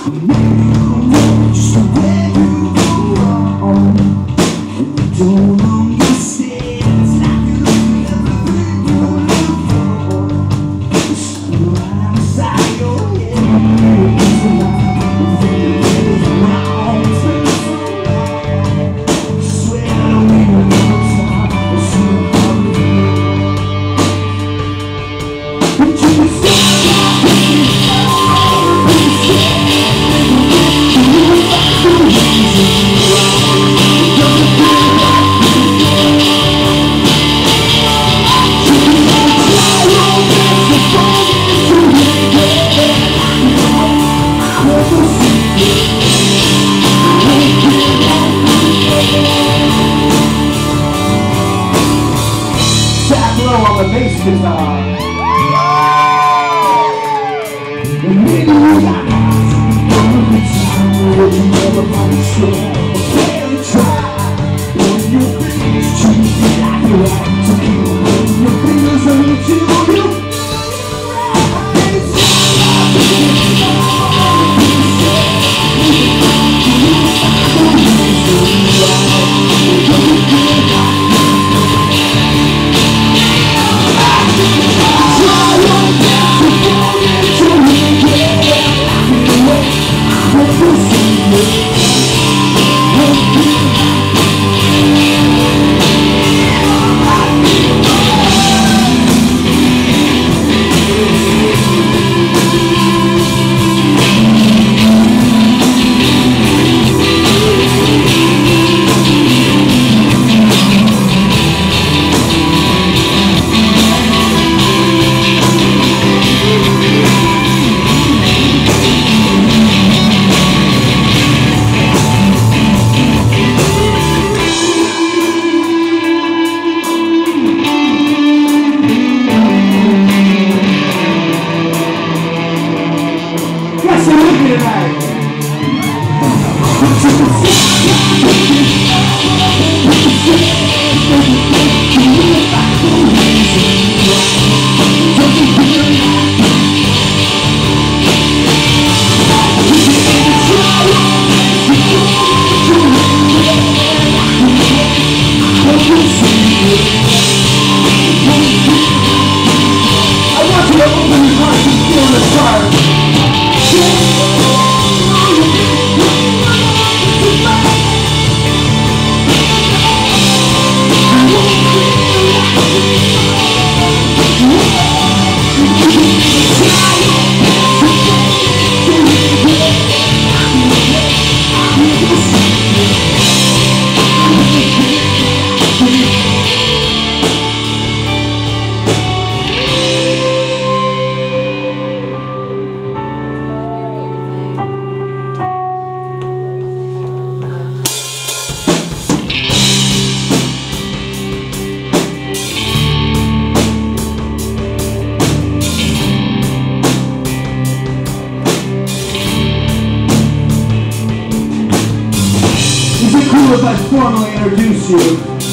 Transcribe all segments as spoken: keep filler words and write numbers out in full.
If I formally introduce you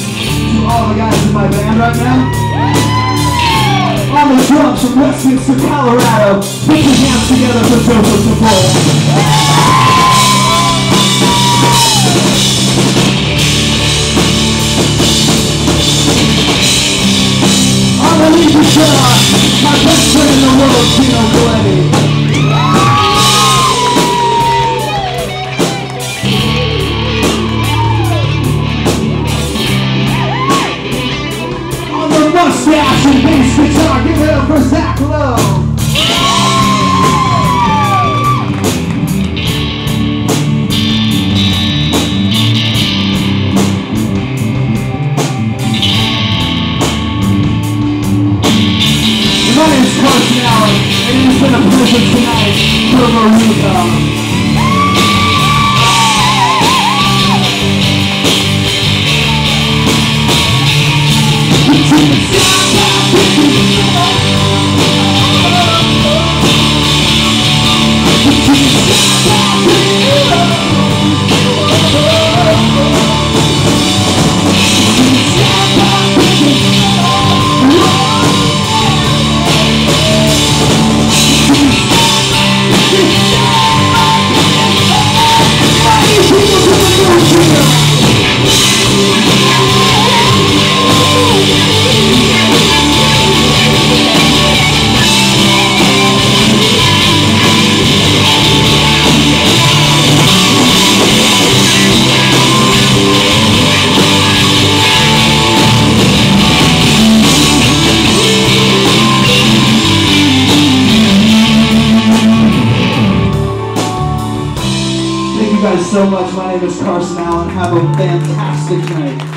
to all the guys in my band right now. On the drums from Westminster, Colorado, put your hands together for Joseph DePaul. On the lead guitar, my best friend in the world, Gino Galletti. Mustache and bass guitar, give it up for Zach Lowe. My name's Carson Allen, and it has been a pleasure tonight for Marika. Yeah. so much. My name is Carson Allen. Have a fantastic night.